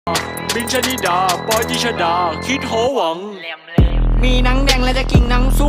บินชนิดาปอยติชดาคิดโหวังมีหนังแดงและจะกินหนังสู้